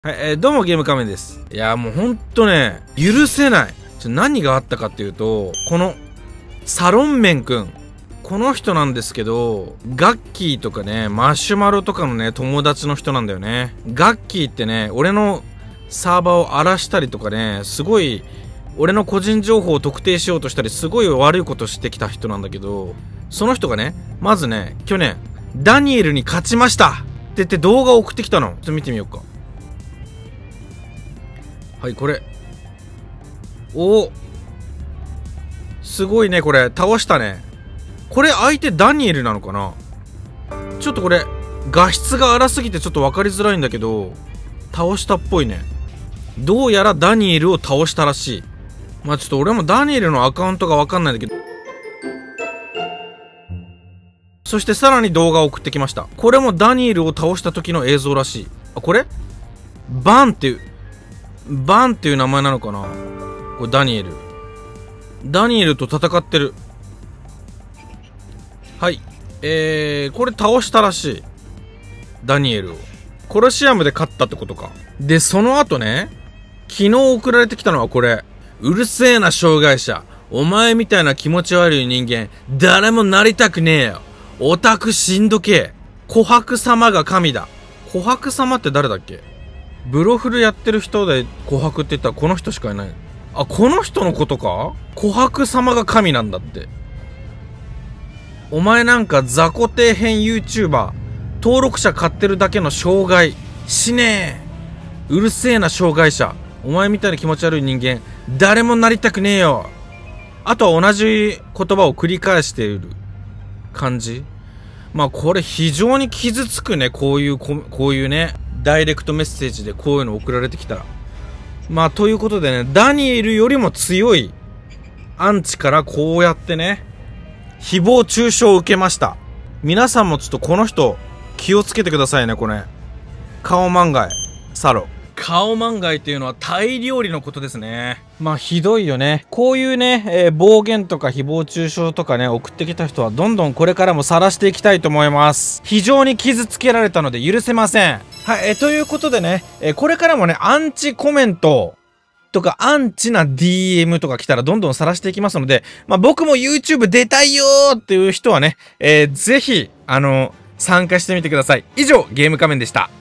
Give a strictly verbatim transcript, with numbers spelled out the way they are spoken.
はい、えー、どうもゲーム仮面です。いやーもうほんとね、許せない。ちょ何があったかっていうと、この、サロンメンくん。この人なんですけど、ガッキーとかね、マシュマロとかのね、友達の人なんだよね。ガッキーってね、俺のサーバーを荒らしたりとかね、すごい、俺の個人情報を特定しようとしたり、すごい悪いことしてきた人なんだけど、その人がね、まずね、去年、ダニエルに勝ちましたって言って動画を送ってきたの。ちょっと見てみようか。はい、これ。おお。すごいね、これ。倒したね。これ相手ダニエルなのかな？ちょっとこれ、画質が荒すぎてちょっと分かりづらいんだけど、倒したっぽいね。どうやらダニエルを倒したらしい。まあちょっと俺もダニエルのアカウントが分かんないんだけど。そしてさらに動画を送ってきました。これもダニエルを倒した時の映像らしい。あ、これバンっていう、バンっていう名前なのかな？これダニエル。ダニエルと戦ってる。はい。えー、これ倒したらしい。ダニエルを。コロシアムで勝ったってことか。で、その後ね、昨日送られてきたのはこれ。うるせえな障害者。お前みたいな気持ち悪い人間、誰もなりたくねえよ。オタクしんどけ。琥珀様が神だ。琥珀様って誰だっけ？ブロフルやってる人で琥珀って言ったらこの人しかいない。あ、この人のことか？琥珀様が神なんだって。お前なんか雑魚底辺 YouTuber、登録者買ってるだけの障害。死ねえ。うるせえな障害者。お前みたいな気持ち悪い人間、誰もなりたくねえよ。あとは同じ言葉を繰り返している感じ。まあこれ非常に傷つくね。こういうこ、こういうね。ダイレクトメッセージでこういうの送られてきたら。まあ、ということでね、ダニエルよりも強いアンチからこうやってね、誹謗中傷を受けました。皆さんもちょっとこの人、気をつけてくださいね、これ。顔漫画サロ。顔漫画っていうのはタイ料理のことですね。まあ、ひどいよね。こういうね、えー、暴言とか誹謗中傷とかね、送ってきた人はどんどんこれからも晒していきたいと思います。非常に傷つけられたので許せません。はい、えー、ということでね、えー、これからもね、アンチコメントとかアンチな ディーエム とか来たらどんどん晒していきますので、まあ僕も YouTube 出たいよーっていう人はね、えー、ぜひ、あのー、参加してみてください。以上、ゲーム仮面でした。